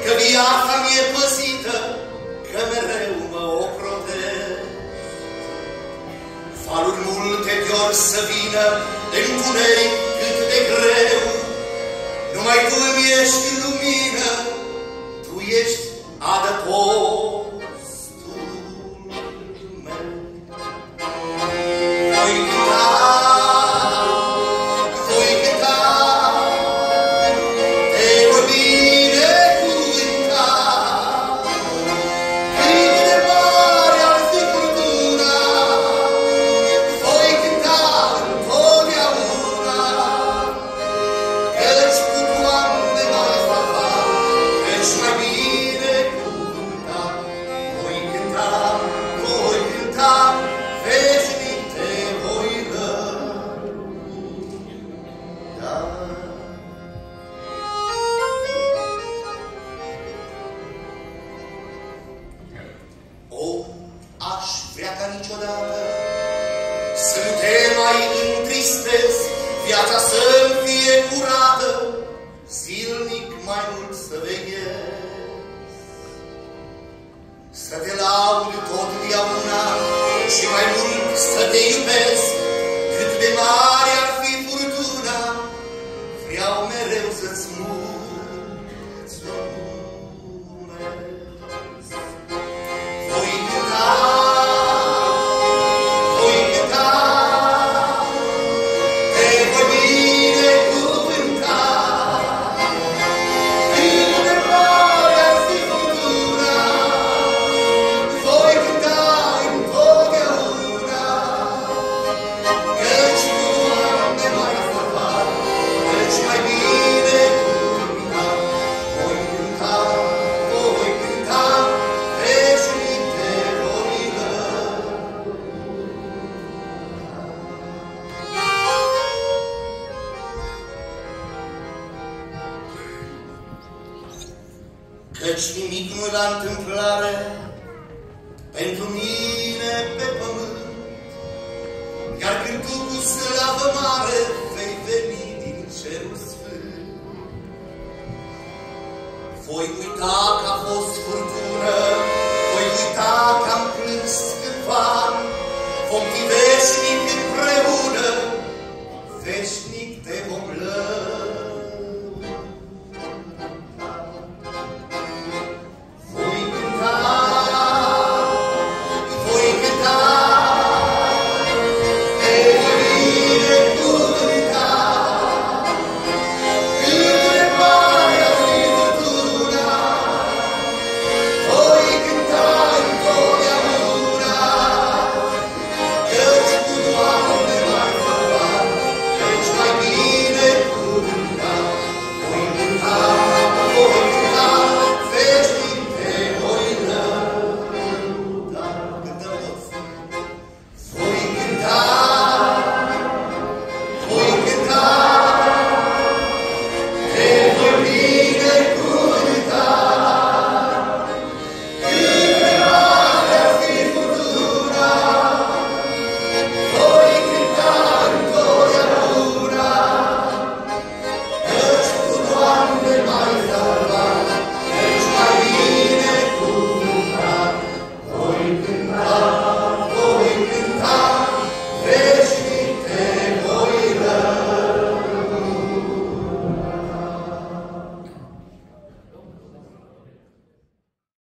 că viața mi-e păzită, că mereu mă ocrotesc. Valuri multe de-or să vină, întuneric cât de greu, numai Tu îmi ești lumină, Tu ești adăpostul meu. Voi cânta, te voi binecuvânta, cât de mare ar fi furtuna, voi cânta întotdeauna, căci cu Doamne m-ai salvat, căci mai binecuvântat. Voi cânta, veșnic te voi lăuda. O, aș vrea ca niciodată să nu te mai întristezi, viața să-mi fie curată, zilnic mai mult să veghez, să te laud totdeauna și mai mult să te iubesc, cât de mare ar fi furtuna, vreau mereu să-ți mulțumesc. Voi cânta, te voi binecuvânta, cât de mare ar fi furtuna, voi cânta întotdeauna, căci cu Doamne m-ai salvat, căci mai binecuvântat. Voi cânta, veșnic te voi lăuda. Căci nimic nu-i la întâmplare pentru mine pe pământ, iar când Tu cu slavă mare vei veni din cerul sfânt, voi uita că a fost furtună, voi uita că am plâns cândva, vom fi veșnic